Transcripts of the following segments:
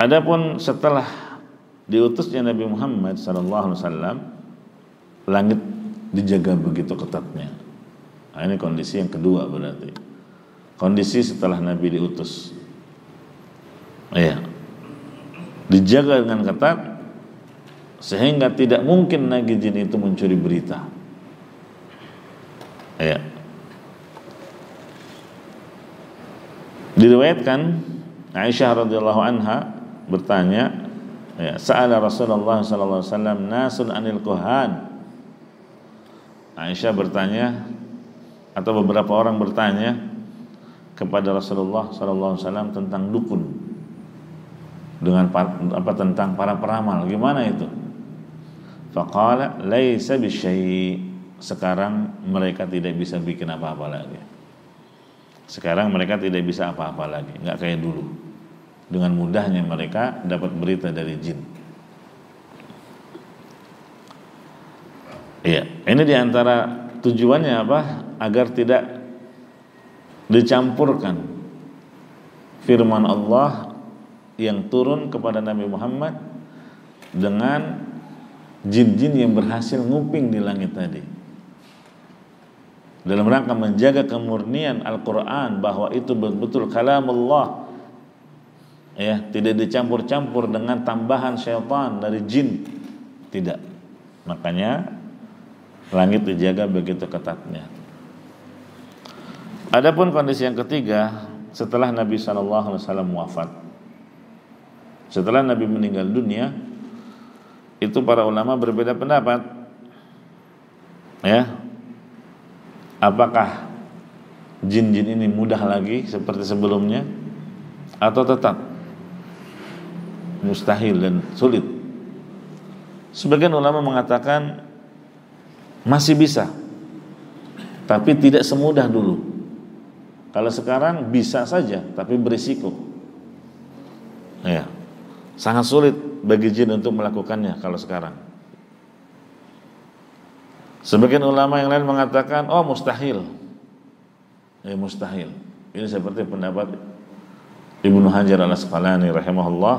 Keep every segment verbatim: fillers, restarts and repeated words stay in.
Adapun setelah diutusnya Nabi Muhammad sallallahu alaihi wasallam, langit dijaga begitu ketatnya. Nah, ini kondisi yang kedua berarti. Kondisi setelah Nabi diutus. Iya. Dijaga dengan ketat sehingga tidak mungkin lagi jin itu mencuri berita. Iya. Diriwayatkan Aisyah radhiyallahu anha bertanya, ya, sa'ala Rasulullah sallallahu alaihi wasallam nasun anil kuhan. Aisyah bertanya atau beberapa orang bertanya kepada Rasulullah sallallahu alaihi wasallam tentang dukun, dengan apa tentang para peramal, gimana itu? Faqala laisa bisyai', sekarang mereka tidak bisa bikin apa-apa lagi. Sekarang mereka tidak bisa apa-apa lagi, enggak kayak dulu. Dengan mudahnya mereka dapat berita dari jin. Iya, ini diantara tujuannya apa? Agar tidak dicampurkan firman Allah yang turun kepada Nabi Muhammad dengan jin-jin yang berhasil nguping di langit tadi. Dalam rangka menjaga kemurnian Al-Quran, bahwa itu betul-betul kalam Allah, ya, tidak dicampur-campur dengan tambahan syaitan dari jin, tidak. Makanya langit dijaga begitu ketatnya. Adapun kondisi yang ketiga, setelah Nabi shallallahu alaihi wasallam wafat, setelah Nabi meninggal dunia, itu para ulama berbeda pendapat, ya, apakah jin-jin ini mudah lagi seperti sebelumnya atau tetap mustahil dan sulit. Sebagian ulama mengatakan masih bisa, tapi tidak semudah dulu. Kalau sekarang bisa saja, tapi berisiko. Ya, sangat sulit bagi jin untuk melakukannya kalau sekarang. Sebagian ulama yang lain mengatakan, oh mustahil. Ya, mustahil. Ini seperti pendapat Ibnu Hajar Al-Asqalani rahimahullah.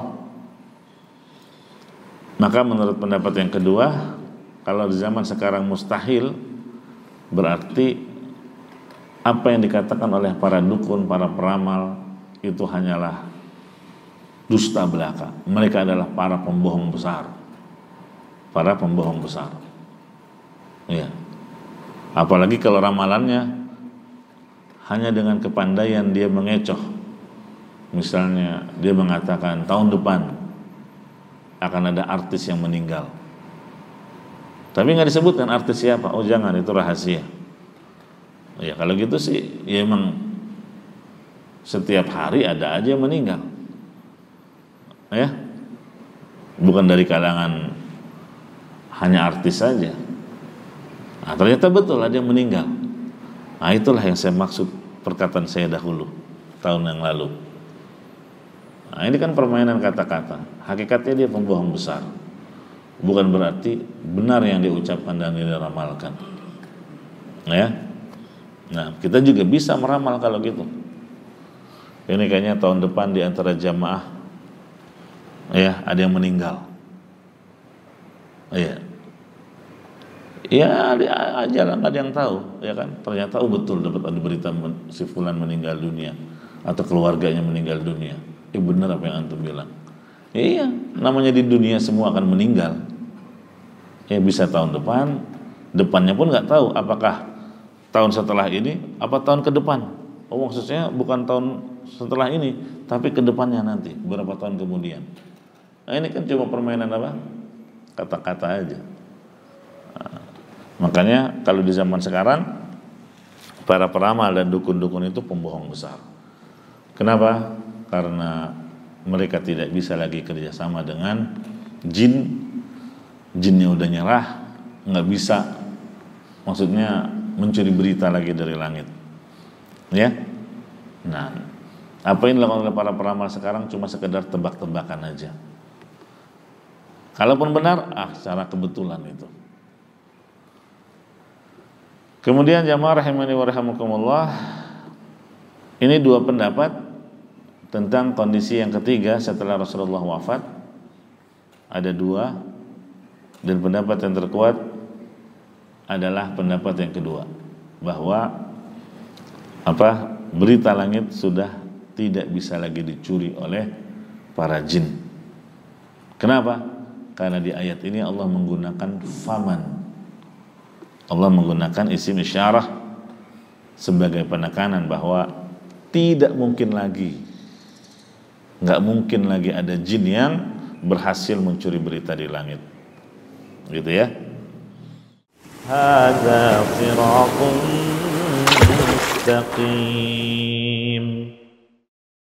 Maka menurut pendapat yang kedua, kalau di zaman sekarang mustahil, berarti apa yang dikatakan oleh para dukun, para peramal itu hanyalah dusta belaka. Mereka adalah para pembohong besar. Para pembohong besar. Ya. Apalagi kalau ramalannya hanya dengan kepandaian dia mengecoh. Misalnya dia mengatakan tahun depan akan ada artis yang meninggal, tapi nggak disebutkan artis siapa. Oh jangan, itu rahasia. Ya kalau gitu sih, ya emang setiap hari ada aja yang meninggal, ya, bukan dari kalangan hanya artis saja. Nah, ternyata betul ada yang meninggal. Nah itulah yang saya maksud perkataan saya dahulu tahun yang lalu. Nah ini kan permainan kata-kata. Hakikatnya dia pembohong besar. Bukan berarti benar yang diucapkan dan diramalkan. Ya. Nah, kita juga bisa meramal kalau gitu. Ini kayaknya tahun depan di antara jamaah, ya, ada yang meninggal. Iya. Ya, aja lah, nggak ada yang tahu, ya kan? Ternyata oh betul dapat ada berita si fulan meninggal dunia atau keluarganya meninggal dunia. Eh benar apa yang antum bilang. Iya, namanya di dunia semua akan meninggal. Ya bisa tahun depan, depannya pun nggak tahu apakah tahun setelah ini apa tahun ke depan. Oh maksudnya bukan tahun setelah ini, tapi ke depannya nanti, beberapa tahun kemudian. Nah ini kan cuma permainan apa? Kata-kata aja. Nah, makanya kalau di zaman sekarang para peramal dan dukun-dukun itu pembohong besar. Kenapa? Karena mereka tidak bisa lagi kerjasama dengan jin. Jinnya udah nyerah, nggak bisa, maksudnya mencuri berita lagi dari langit, ya. Nah, apa yang dilakukan oleh para peramal sekarang cuma sekedar tebak-tebakan aja. Kalaupun benar, ah, secara kebetulan itu. Kemudian jamaah rahimani wa rahimakumullah, ini dua pendapat tentang kondisi yang ketiga setelah Rasulullah wafat ada dua, dan pendapat yang terkuat adalah pendapat yang kedua, bahwa apa berita langit sudah tidak bisa lagi dicuri oleh para jin. Kenapa? Karena di ayat ini Allah menggunakan faman. Allah menggunakan isim isyarah sebagai penekanan bahwa tidak mungkin lagi, nggak mungkin lagi ada jin yang berhasil mencuri berita di langit, gitu ya. Hadza siratun mustaqim.